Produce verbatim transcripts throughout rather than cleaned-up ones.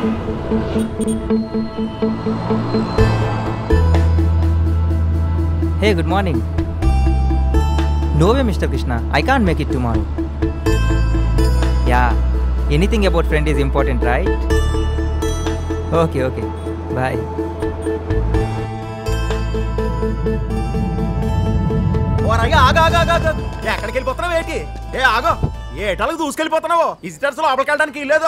Hey, good morning. No way, Mister Krishna. I can't make it tomorrow. Yeah, anything about friend is important, right? Okay, okay. Bye. ఓరయ్యా ఆగా ఆగా ఆగా ఎక్కడికి వెళ్ళిపోతున్నావు ఏంటి? ఏ ఆగో ఏటాలకు దూసుకెళ్ళిపోతున్నావు? Visitors లోపలికి వెళ్ళడానికి లేదు.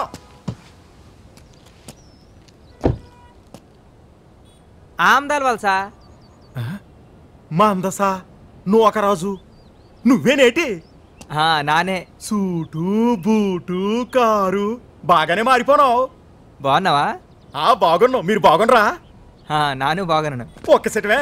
ఆమ్దాల్ వల్సా మా అందసా నువ్వు ఒక రాజు నువ్వేనేటి? నానే. సూటు బూటు కారు బాగానే మారిపోనావు. బాగున్నావా? ఆ బాగున్నావు. మీరు బాగుండ్రా? నాను బాగున్నాను. ఒక్కసేటవే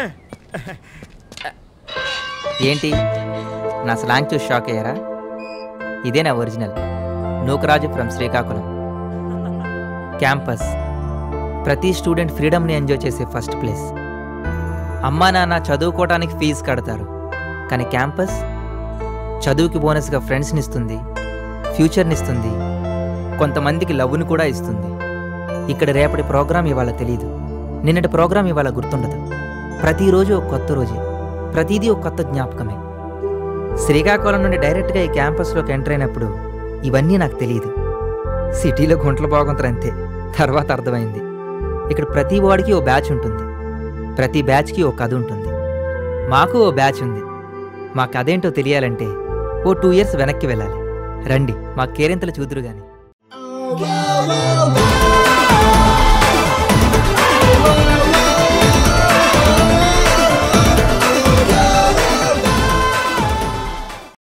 ఏంటి నా స్లాంగ్ చూసి షాక్ అయ్యారా? ఇదే నా original Nookaraju from Srikakulam. Campus ప్రతి స్టూడెంట్ ఫ్రీడమ్ని ఎంజాయ్ చేసే ఫస్ట్ ప్లేస్. అమ్మా నాన్న చదువుకోవడానికి ఫీజు కడతారు, కానీ క్యాంపస్ చదువుకి బోనస్గా ఫ్రెండ్స్ని ఇస్తుంది, ఫ్యూచర్ని ఇస్తుంది, కొంతమందికి లవ్ని కూడా ఇస్తుంది. ఇక్కడ రేపటి ప్రోగ్రాం ఇవాళ తెలీదు, నిన్నటి ప్రోగ్రాం ఇవాళ గుర్తుండదు. ప్రతిరోజు ఒక కొత్త రోజే, ప్రతిదీ ఒక కొత్త జ్ఞాపకమే. శ్రీకాకుళం నుండి డైరెక్ట్గా ఈ క్యాంపస్లోకి ఎంటర్ అయినప్పుడు ఇవన్నీ నాకు తెలియదు. సిటీలో గుంటలు బాగుంటారు అంతే, తర్వాత అర్థమైంది. ఇక్కడ ప్రతి వాడికి ఓ బ్యాచ్ ఉంటుంది, ప్రతి బ్యాచ్కి ఓ కథ ఉంటుంది. మాకు ఓ బ్యాచ్ ఉంది. మా కథ ఏంటో తెలియాలంటే ఓ టూ ఇయర్స్ వెనక్కి వెళ్ళాలి. రండి మా కేరింతలు చూదురు గాని.